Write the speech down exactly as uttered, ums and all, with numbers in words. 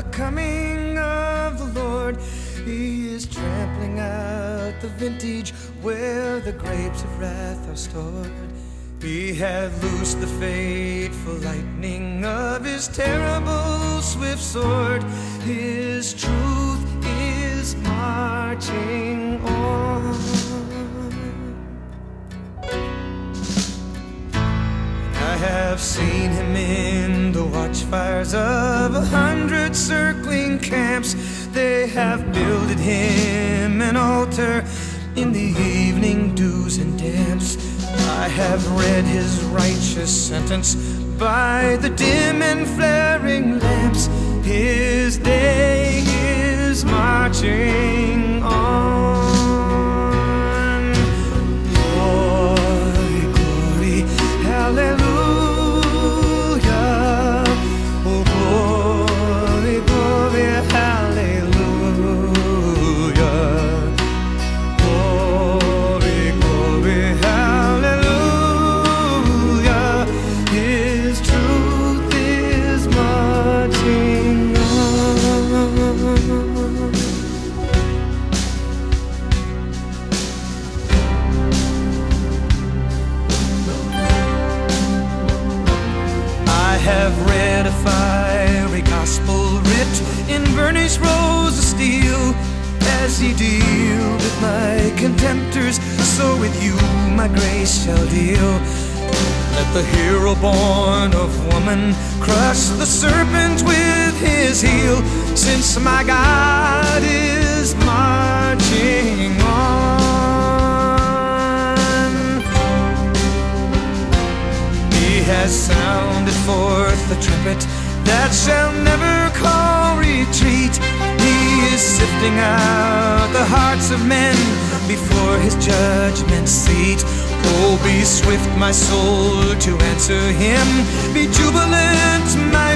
the coming of the Lord. He is trampling out the vintage where the grapes of wrath are stored. He hath loosed the fateful lightning of his terrible swift sword. His truth is marching on. I have seen him in the watchfires of a hundred circling camps. They have builded him an altar in the evening dews and damps. I have read his righteous sentence by the dim and flaring lamps. His day is marching on. Glory, glory, hallelujah. Oh, glory, glory, hallelujah. Glory, glory, hallelujah. His truth is marching on. I have read a fiery gospel writ in burnished rows of steel. As ye deal with my contemptors, so with you my grace shall deal. Let the hero born of woman crush the serpent with his heel, since my God is marching on. He has sounded forth the trumpet that shall never call retreat. He is sifting out the hearts of men before his judgment seat. Oh, be swift, my soul, to answer him. Be jubilant, my